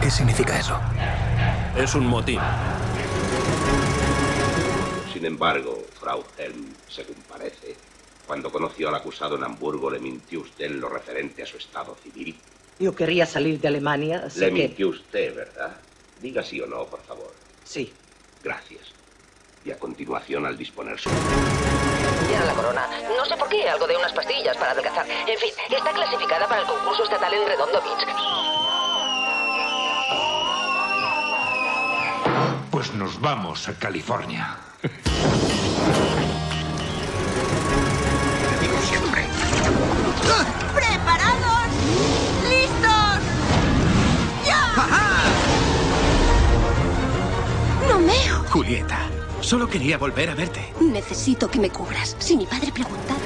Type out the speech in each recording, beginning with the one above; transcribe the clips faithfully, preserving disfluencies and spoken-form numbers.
¿Qué significa eso? Es un motín. Sin embargo, Frau Helm, según parece, cuando conoció al acusado en Hamburgo, le mintió usted en lo referente a su estado civil. Yo quería salir de Alemania, así Le que... mintió usted, ¿verdad? Diga sí o no, por favor. Sí. Gracias. Y a continuación, al disponer su... Ya la corona. No sé por qué, algo de unas pastillas para adelgazar. En fin, está clasificada para el concurso estatal en Redondo Beach. Pues nos vamos a California. Digo siempre. ¡Preparados! ¡Listos! ¡Ya! ¡Ajá! ¡No meo! Julieta, solo quería volver a verte. Necesito que me cubras. Si mi padre preguntara...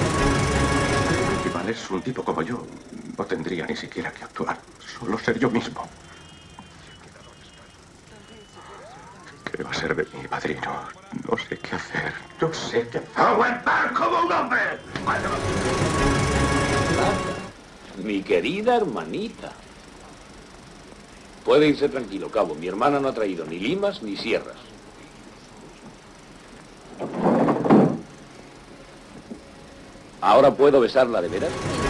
Si Iván es un tipo como yo, no tendría ni siquiera que actuar. Solo ser yo mismo. ¿Qué va a ser de mi padrino? No sé qué hacer. No sé qué hacer. ¡Aguantar como un hombre! Mi querida hermanita. Puede irse tranquilo, cabo. Mi hermana no ha traído ni limas ni sierras. ¿Ahora puedo besarla de veras?